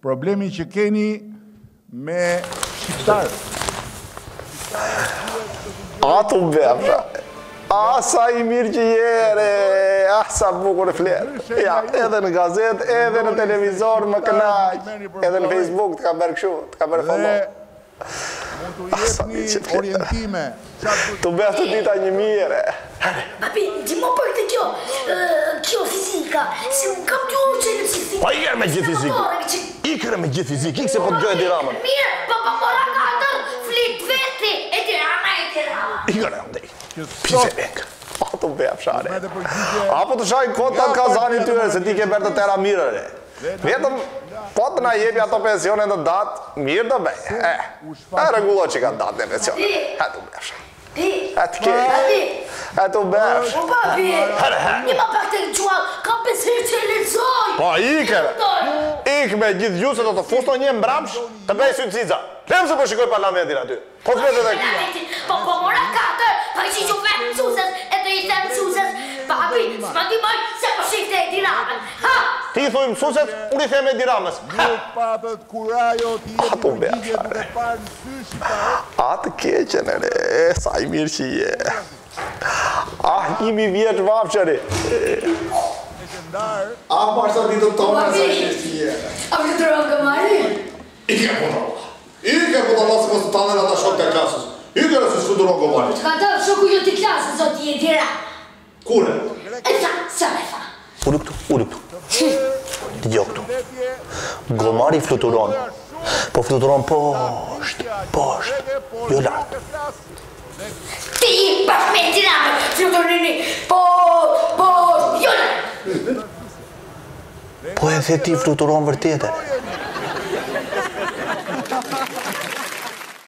problemi që keni me shqiptarë. Ato befra. Sa i mirë që jere, sa bukur e fletë. Ja, edhe në gazet, edhe në televizor më kënaq, edhe në Facebook të ka bërë këshu, të ka bërë follow. Mund të jepni orientime. Të befë të dita një mire. Papi, ti më për këtë kjo fizika, se më kam të unë që në si fizika. Pa ikër me gjithë fizikë. Ikër me gjithë fizikë, ikë se po të gjojë Tiranën. Mirë, papa mora ka atër, flit veti, e Tirana. Ikër e ndej. Pise vekë. Ato befshare. Apo të shajnë kota në kazani tyre, se ti ke bërë të tera mirëre. Vetëm, po të na jepi ato pensionet në datë, mirë do bej. E regullo që ka datë në pensionet. E të befshare. E të kej. E të befsh. O papi, një ma pak të lëgjual, ka pesirë që e lëzoj. Po, ikër. Ikë me gjithë ju se do të fusto një mbramsh, të bej sy të cica. Lemë se po shikoj parlamentin aty. Po të vetë dhe... Po mora katër, pa i që që vetë mësuses, e të i them mësuses. Papi, s'ma di moj se po shifte e Tiranën. Ti i thuj mësuset, unë i them e Tiranës. Nuk patët kurajo t'i jepi përgjigje duke parë në sy shqiptarë. Atë keqen e re, sa i mirë që je. Jemi vjetë vapqëri. Marë sa ditë të tonë, sa i mirë që je. A vjetëron këmari? Ike po të Allah. Ike po të Allah se mos të tanë ata shok të klasës. Ike e se shtuduron këmari. Ka të shoku jo të klasës, o t'i e Tiranë. Kure? E tha, sa me tha. Uri këtu. Të gjo këtu. Gomari fluturon. Po fluturon poshtë. Jo lartë. Ti bashkë me Tiranën, fluturini, jo lartë. Po e the ti fluturon vërtetë.